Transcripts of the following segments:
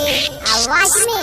आवाज में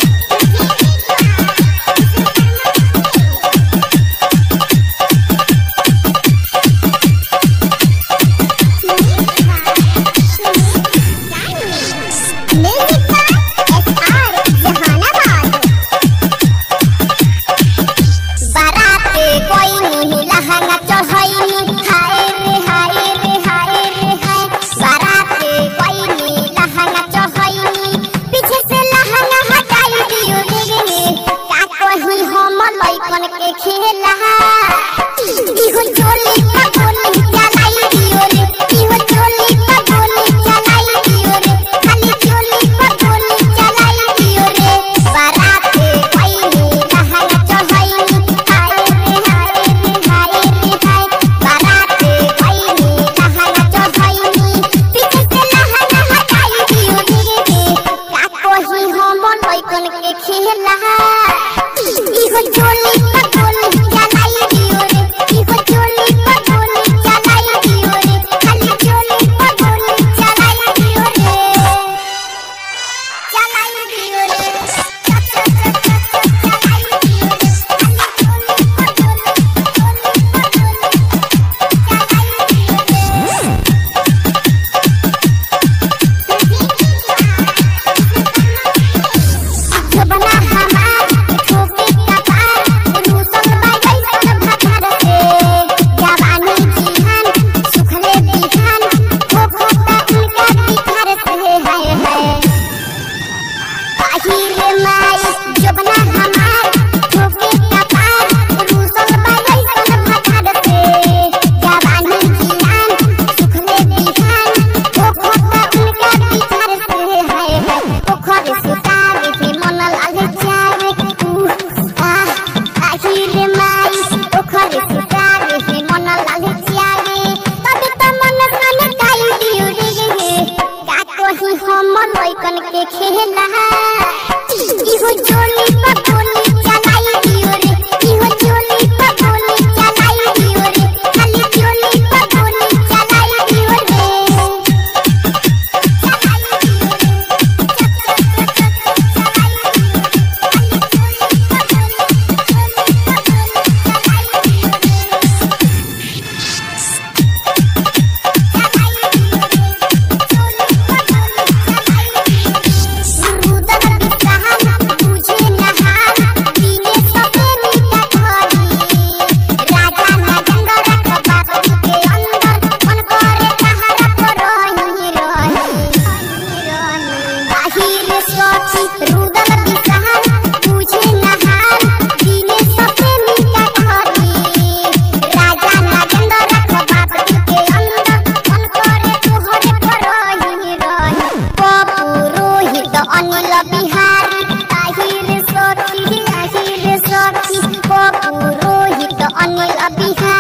के खेला इहो चोली का गोली चलाई दियो रे इहो चोली का गोली चलाई दियो रे खाली चोली का गोली चलाई दियो रे बारात कोई लहंगा चढ़ाई हाय रे हाय रे हाय रे हाय बारात कोई लहंगा चढ़ाई पीछे से लहंगा हटाई दियो रे का कोई हम लइकन के खेला इहो चोली का गोली चलाई दियो रे इहो चोली का गोली चलाई दियो रे खाली चोली का गोली चलाई दियो रे चलाई दियो रे चलाई दियो रे बना हमार ठोके का पार रूसल बाई सब भटर से जवानी जीवन सुखले बिहान हो खोता उनका बिखर से हाय हाय आहिरे माई जो बना हमार ठोके का पार रूसल बाई सब भटर से जवानी जीवन सुखले बिहान हो खोता उनका बिखर से हाय हाय पोखर से तारे से मन लागे चावे आहिरे माई पोखर से तारे से मन लागे चावे तबे तो मन सन काई दियो रे का कोही हम लइकन के खेला इहो चोली का गोली चलाई दियो रे इहो चोली का गोली चलाई दियो रे खाली चोली का गोली चलाई दियो रे चलाई दियो रे अनिल बिहारी आहिर सखी आहिर सखी पुरोहित अनिल बिहारी।